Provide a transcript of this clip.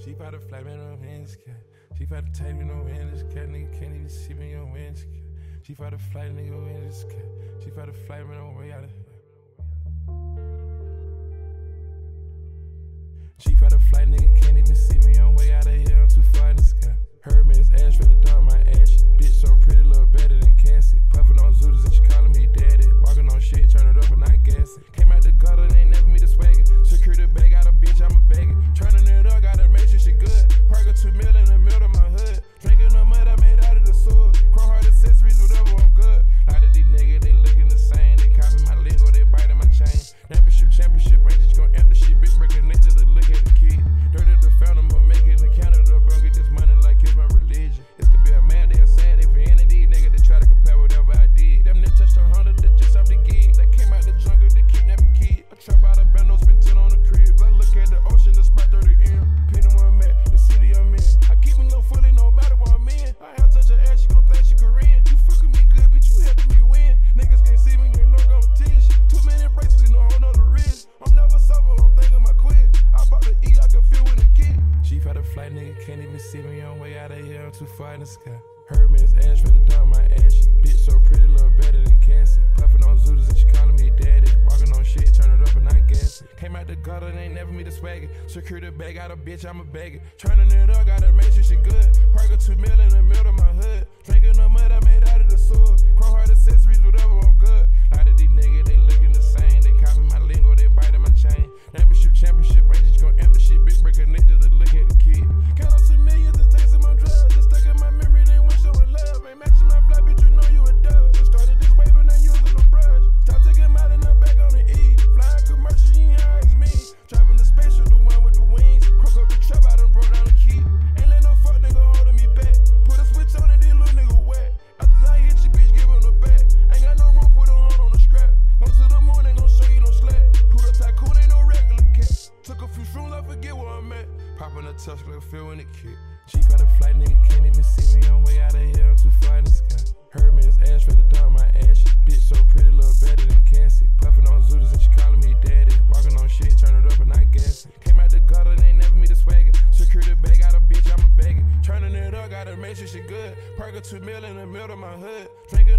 She found a flight, man, no hands, cat. She found a tape, no hands, cat. Nigga can't even see me on hands, cat. She found a flight, nigga, in this cat. She found a flight, man, on way out of here. She found a flight, nigga can't even see me on way out of here. I'm too far in the sky. Heard me, it's ash for the dump my ashes. Bitch so pretty, look better than Cassie. Puffin' on Zooters and she calling me daddy. Walking on shit, turn it up and not gassing. Came out the gutter, they ain't never me the swagger. Secure the bag, got a bitch, I'm a bagger. Turning it up, gotta make sure she good. Park a 2 mil in the middle of my hood. Drinking the mud I made out of the sewer. Chrome heart accessories, whatever, I'm good. A lot of these niggas, they looking the same. They copy my lingo, they biting my chain. Championship, Rangers gon' empty shit. Big breaking nature to look at the kid. Dirty the fountain, but making the counter up. Bro, get this money like it's my religion. This could be a mad day or sad day for any of these niggas that try to compare whatever I did. Them niggas touched 100, they just off the gigs. They came out the jungle, they kidnapping kids. I trap out a bando, spend 10 on the crib. I look at the ocean, the spot 30 in. Pinning where I'm at, the city I'm in. I keep me low fully, no matter where I'm in. I have touch her ass, she gon' think she Korean. You fucking me good, bitch, you helping me win. Niggas can't see me, ain't no competition. 2 minute bracelets, no hold on the wrist. I'm never sober, I'm thinking my quit. I bought the E, I can feel with a kid. She found a flight, nigga can't even see me on way out of here. I'm too far in the sky. Heard me, it's ash for the dump my ashes. Bitch so pretty, look better than Cassie. Puffin' on Zooters and she calling me daddy. Walking on shit, turn it up and not gassing. Came out the gutter, they ain't never me the swagger. Secure the bag, got a bitch, I'm a bagger. Turning it up, gotta make sure she good. Park a 2 mil in the middle of my hood. Drinking the mud I made out of the sewer. Chrome heart accessories, whatever, I'm good. A lot of these niggas, they looking the same. They copy my lingo, they biting my chain. Championship, Rangers gon' empty shit. Big breaking nature to look at the kid. Count up some millions and take some on drugs. Just stuck in my memory, they went showing love. Ain't matching my fly, bitch, you know you a dub. Just started this wave and then using the brush. Time to get out and I'm back on the E. Flying commercial, you ain't ask me. Driving the spaceship, the one with the wings. Crook up the trap, I done broke down the key. Ain't let no fuck nigga holding me back. Put a switch on and then little nigga wet. After I hit you, bitch, give him the back. Ain't got no room, put a horn on the scrap. Go to the moon, ain't gon' show you no slack. Put a tycoon, ain't no regular cat. Took a few shrooms, I forget where I'm at. Popping a touch like a feel when it kick. She found a flight, nigga can't even see me on way out of here. I'm too far in the sky. Heard me, it's ash for the dump my ashes. Bitch so pretty, look better than Cassie. Puffin' on Zooters and she calling me daddy. Walking on shit, turn it up and not gassing. Came out the gutter, they ain't never me the swagger. Secure the bag, got a bitch, I'm a bagger. Turning it up, gotta make sure she good. Park a 2 mil in the middle of my hood. Drinking